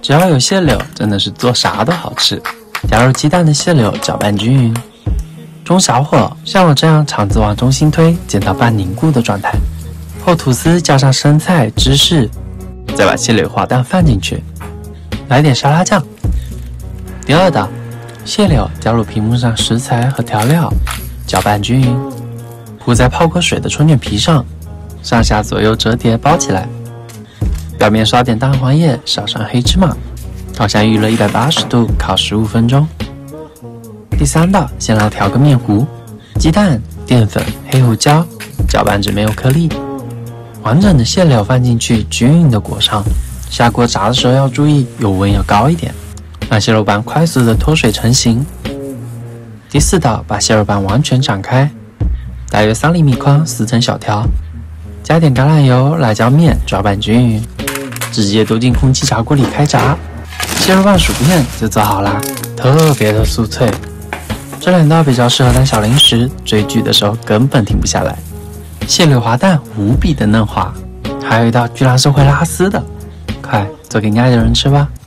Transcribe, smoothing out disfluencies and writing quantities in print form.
只要有蟹柳，真的是做啥都好吃。加入鸡蛋的蟹柳搅拌均匀，中小火，像我这样肠子往中心推，煎到半凝固的状态。后吐司加上生菜、芝士，再把蟹柳滑蛋放进去，来点沙拉酱。第二道，蟹柳加入屏幕上食材和调料，搅拌均匀，铺在泡过水的春卷皮上，上下左右折叠包起来。表面刷点蛋黄液，少上黑芝麻，烤箱预热180度，烤15分钟。第三道，先来调个面糊，鸡蛋、淀粉、黑胡椒，搅拌至没有颗粒。完整的蟹柳放进去，均匀的裹上。下锅炸的时候要注意油温要高一点，让蟹肉棒快速的脱水成型。第四道，把蟹肉棒完全展开，大约3厘米宽，撕成小条，加点橄榄油、辣椒面，搅拌均匀，直接丢进空气炸锅里开炸。蟹肉棒薯片就做好啦，特别的酥脆。这两道比较适合当小零食，追剧的时候根本停不下来。蟹柳滑蛋无比的嫩滑，还有一道居然是会拉丝的，快做给你爱的人吃吧。